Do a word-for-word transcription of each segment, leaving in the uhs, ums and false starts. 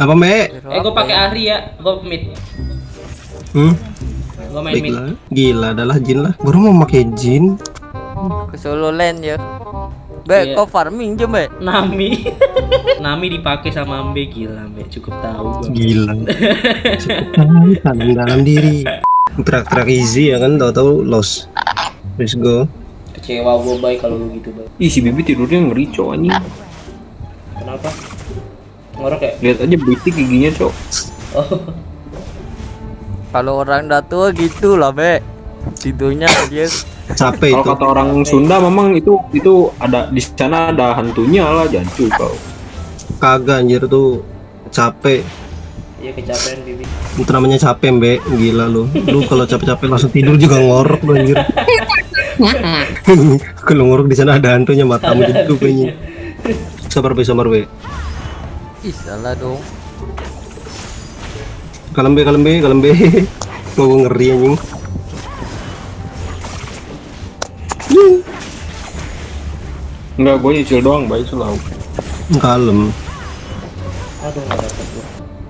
Apa me? Eh gue pakai Ahri ya, gue mid. Hmm? Gue main mid. Baiklah. Gila adalah Jin lah. Baru mau pakai Jin. Ke Solo Land ya. Be, Iya. kau farming je, Be. Nami. Nami dipakai sama Mbe, gila Mbe, cukup tahu gua. Gila. Cukup tanam dalam diri. Track-track easy ya kan, tahu-tahu loss. Let's go. Kecewa gue baik kalau lu gitu, Bay. Ih, si Bibi tidurnya ngeri, Cok, anjing. Kenapa? Ngorok ya? Lihat aja betik giginya, Cok. Oh. Kalau orang udah tua gitu lah, Be. Tidurnya dia Capek Kalau itu. kata orang Sunda memang itu itu ada di sana ada hantunya lah, jancu kau. Kagak anjir tuh capek. Iya kecapean Bibi. Itu namanya capek, Mbe. Gila lu. Lu kalau capek-capek langsung tidur juga ngorok lu anjir. Kalau ngorok di sana ada hantunya, matamu jadi kayaknya. Sabar be, sabar be. ih salah dong. Kalem be, kalem be, kalem be. Mau gua ngeri anjing. Enggak, gue nyicil doang, baik selalu. Kalem. Aduh nggak dapet gua.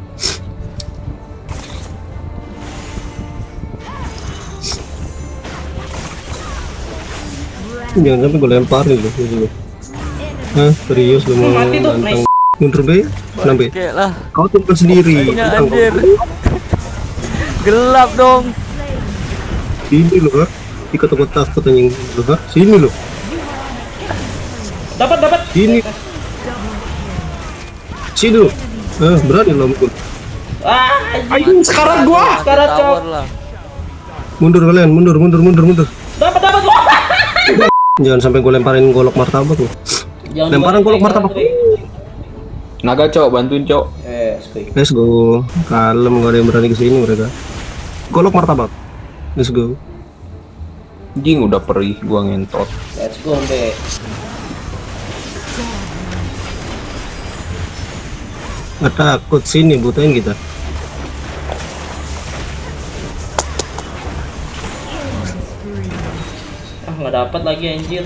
Jangan sampai gue lemparin lu gitu. Hah, serius lu mau Mati tuh, nantang? nice. Mundur be, kenapa be? Oke lah. Kau tumpen sendiri. Ya, Tentang anjir. kau. Gelap dong. Sini lu ha. Jika takut takut anjing lu ha. Sini lu. Dapat dapat. Sini. Sini lu. Eh, berani lo mukul. Ah, Ayo, sekarang gua. sekarang cok. Tower lah. Mundur kalian, mundur, mundur, mundur, mundur. Dapat dapat. Wah. Jangan sampai gue lemparin golok martabak lu. Jangan Lemparan dibantu, golok martabak. Tri. Naga, Cok, bantuin, Cok. Eh, squeak. Let's go. Kalem, gak ada yang berani kesini mereka. Golok martabak. Let's go. Jing udah perih, gua ngentot. Let's go, Mbe. Gak takut sini butain kita. Ah, nggak dapat lagi anjir.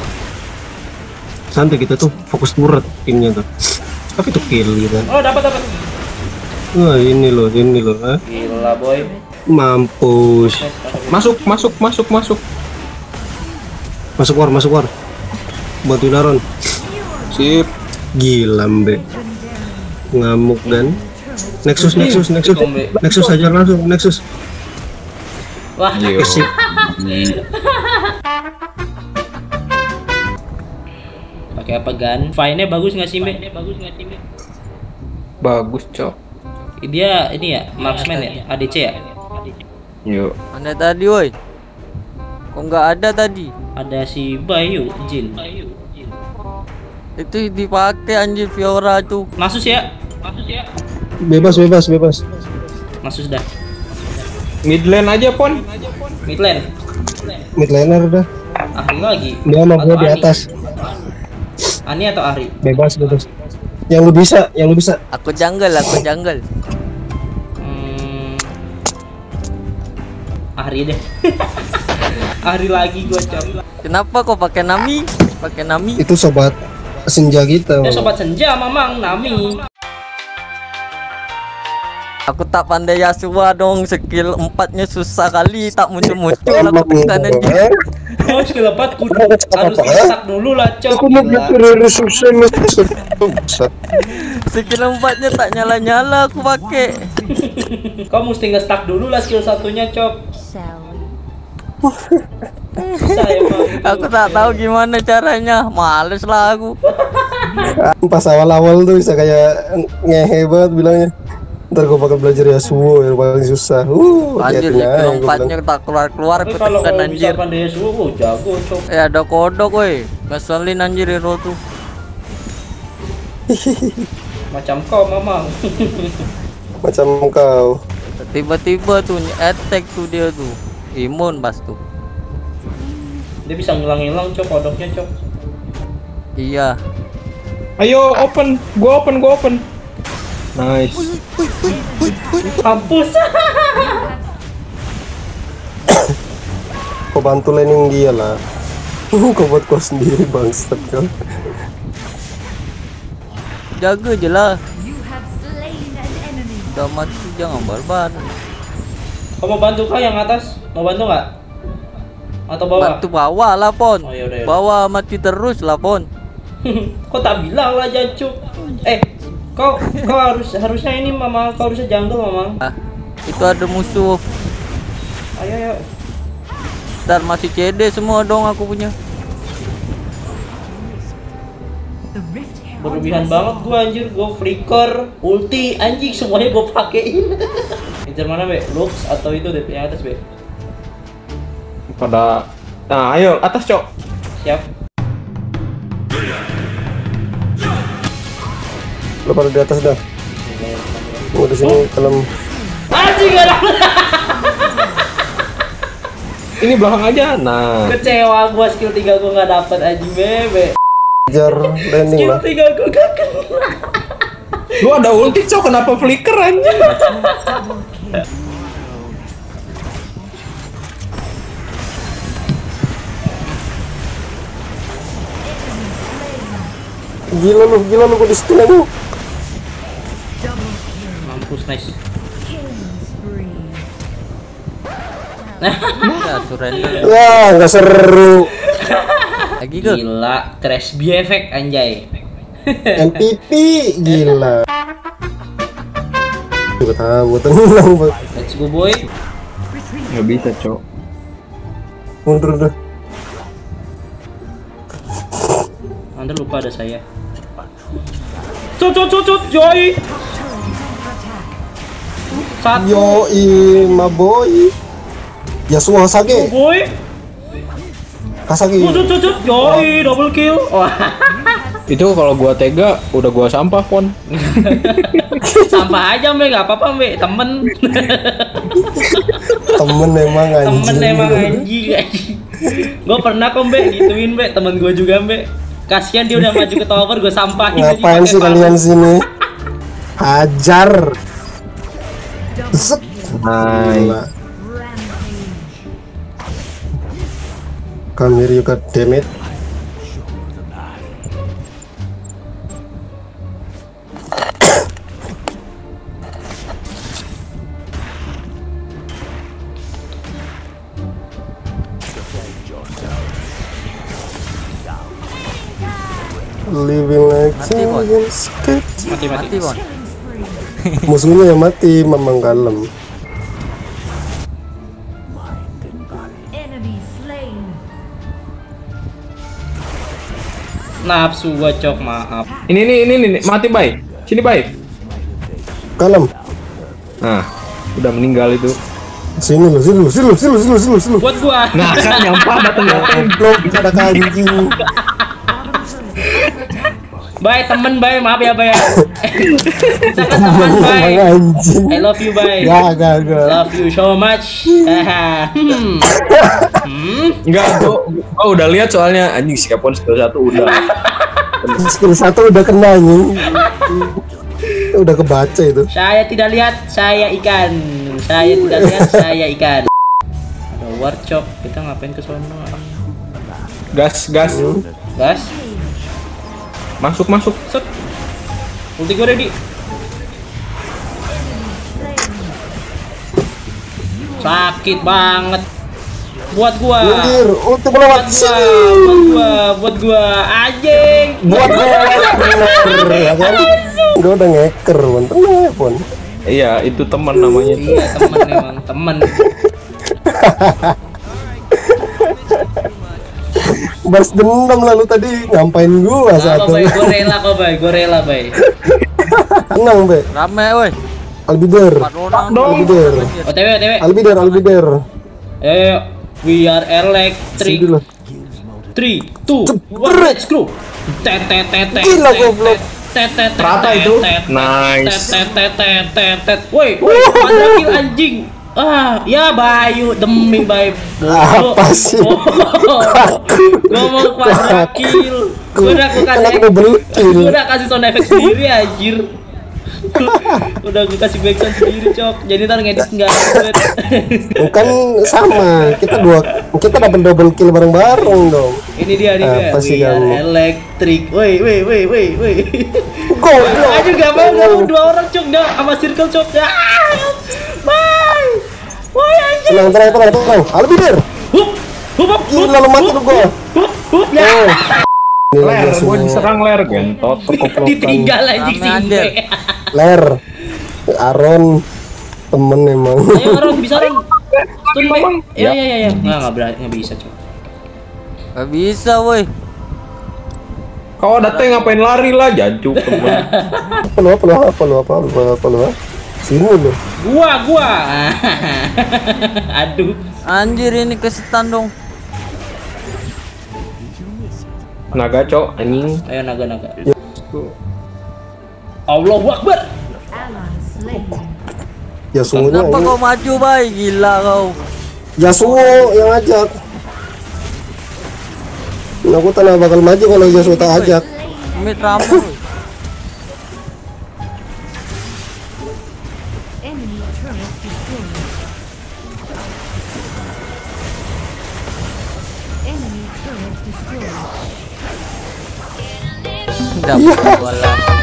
Santai kita tuh fokus turret timnya tuh. Tapi tuh kill gitu. Oh, dapat dapat. Wah ini loh, ini loh. Ah. Gila, boy. Mampus. Masuk, masuk, masuk, masuk. Masuk war, masuk war. Bantu Daron. Sip. Gila Mbe. Ngamuk dan Nexus, Nexus, Nexus. Mbe. Nexus aja langsung, Nexus. Wah, Yo. Sip. pakai apa gan? Fine-nya bagus nggak sih, Mbe? Bagus nggak sih, Mbe? Bagus, Cok. Dia ini ya, marksman ya, A D C ya. Yuk. Mana tadi, woi? Kok nggak ada tadi? Ada si Bayu, Jin. Itu dipakai anjir Fiora tuh. Masus ya, masus ya. Bebas, bebas, bebas. Masus dah. Mid lane aja, Pon. Mid lane. Mid laner udah. Ahri lagi. Dia sama gua Atau di Ani? atas. Ani atau Ahri? Bebas, bebas. Yang lu bisa, yang lu bisa. Aku jungle, aku jungle. Hmm, Ahri deh. Ahri lagi gua cok. Kenapa kok pakai Nami? Pakai Nami? Itu sobat senja kita. Ya sobat senja, Mamang, Nami. Aku tak pandai Yasuo dong, skill empatnya susah kali, tak muncul-muncul aku tekan anjir. Oh, skill empat kudu harus disak dulu lah, cok. Aku mau Gila. bikin susah lu. Skill empatnya tak nyala-nyala aku pakai. Kau mesti nge-stack dulu lah skill satunya, cok. Susah emang itu. Aku tak tahu gimana caranya, males lah aku. Pas awal-awal tuh bisa kayak ngehe banget bilangnya. Ntar gue bakal belajar Yasuo yang paling susah. Uh, Anjir, hati-hati aja, skill gua bilang. empatnya tak keluar-keluar Tapi aku kalau tekan kau anjir. bisa pandai Yasuo, oh, jago, cok. Eh ada kodok woi, ngeselin anjir hero tuh. Macam kau, Mamang. Macam kau. Tiba-tiba tuh attack tuh dia tuh, imun pas tuh. Dia bisa ngilang-ngilang, cok, kodoknya, cok. Iya. Ayo open, gua open, gua open. Nice. Kampus. Kau bantu laning dia lah. Kau buat kau sendiri bangsat kau. Jaga je lah. Udah mati jangan barbar. Kau mau bantu kah yang atas? Mau bantu nggak? Atau bawah? Bantu bawah lah Pon. Oh, yaudah, yaudah. Bawah mati terus lah Pon. Kau tak bilang lah Jancuk. Eh, kau kau harus harusnya ini mama, kau harusnya jungle mama. Ah, itu ada musuh. Ayo ayo. Ntar masih C D semua dong aku punya. Berlebihan banget gua anjir, gua flicker, ulti, anjing semuanya gua pakein. Incer mana be? Lux atau itu deh yang atas be? Pada nah ayo atas cok. Siap. Lo pada di atas dah. Gua di sini kalau Anjing gak dapet. Ini belakang aja. Nah. Kecewa gua skill tiga gua nggak dapet anjing bebe. kejar landing Skill lah. tiga gua gagal. Lu ada ulti cok, kenapa flicker anjing? Gila lu, gila lu, gua di stun aja. Mampus nice. Ya surrender. Wah, nggak seru. Lagi ke? Gila, crash B effect anjay. M V P, gila. Gua tahu, tenang Bang. Let's go boy. Nggak bisa cok. Mundur dah. Anda lupa ada saya. Cut cut cut cut joy. Satu Yoi, my boy. Yasuo Hasage, boy. Hasage. Cut cut cut joy double kill. Wah. Itu kalau gua tega udah gua sampah pon. Sampah aja Mbak, nggak apa-apa Mbak, temen. Temen emang anjing. Temen emang anjing. Gue pernah kok Mbak gituin Mbak, temen gue juga Mbak. Kasian dia udah maju ke tower, gue sampahin aja Ngapain pakai sih palu. kalian sini? Hajar. Zek. Hai. Gila. Come here you god damn it. Living like Mati, Bon. giants cat. Mati mati. Mati Pon. Musuhnya yang mati, memang kalem. Enemy slain. Nafsu gua cok, maaf. Ini ini ini ini mati bay. Sini bay. Kalem. Nah, udah meninggal itu. Sini lu, sini lu, sini lu, sini lu, sini lu, sini lu, sini lu. Buat gua. Nah, kan nyampah datang ya. Blok ada kanjing. Bye temen bye, maaf ya bye. Kita kan teman bye. Anjing. I love you bye. Gak, gak, gak. Love you so much. Hmm. Hmm. Enggak, gua, gua udah lihat soalnya anjing si Capon skill satu udah. Skill satu udah kena anjing. Udah kebaca itu. Saya tidak lihat, saya ikan. Saya tidak lihat, saya ikan. Ada warcok, kita ngapain ke sono? Gas, gas. Gas. Masuk, masuk. Set. Ulti gue ready. Sakit banget. Buat gua. Minggir, untuk Buat melewat gua, sini. buat gua, buat gua. Anjing. Buat gue bener, ya kan? Gue udah ngeker, Pon. Tenang ya, Pon. Iya, itu teman namanya. Iya, temen emang, temen. Balas dendam lalu tadi ngampain gua Apa satu. bay, gue rela kok bay, gue rela bay. Tenang, Be. Rame woi. Albider. Empat orang. Albider. O T W, O T W. Albider, Albider. Ayo, we are electric. Sini lah. three, two, one, let's go. Tet tet tet tet. Gila, goblok. Tet tet tet. Rata tet, itu. tet, Nice. Tet tet tet tet tet. Woi, woi, quadra anjing. Ah, ya Bayu demi Bayu. Apa sih? Gua mau quadra kill. Gua udah gua Kan aku kasih. udah beli kill. Gua udah kasih sound effect sendiri anjir. Udah gue kasih backsound sendiri cok. Jadi ntar ngedit nggak ada. Kan sama, kita dua kita dapat double kill bareng-bareng dong. Ini dia nih dia. Apa sih We are kamu? electric. Woi woi woi woi woi. Goblok. Aja gak mau gak dua orang cok dah sama circle cok. Ah, bye. Woi anjing. Tenang, tenang, tenang, tenang. Albidir. Hup hup hup. Gila lu mati lu gua. Hup hup ya. Oh. Ini Ler, lagi gua semua. diserang ler gentot terkoplokan. Ditinggal anjing sih. Rame, anjir. Ler. Aron temen emang. Ayo Ron bisa Ron. Stun be. Ya ya ya ya. Nggak nggak berani nggak bisa cok. Gak bisa woi. Kau ada teh ngapain lari lah jancuk teman. Apa lu apa lu apa lu apa lu apa lu? Sini lu. Gua gua. Aduh. Anjir ini kesetan dong. Naga cok anjing. Ayo naga naga. Allahu Akbar. Yasuo-nya Kenapa ini. kau maju bay? Gila kau. Yasuo yang ajak. Aku tanah bakal maju kalau Yasuo tak ajak. Mid ramai. woi. Enemy turret destroyed. Enemy turret destroyed. Dapat bola.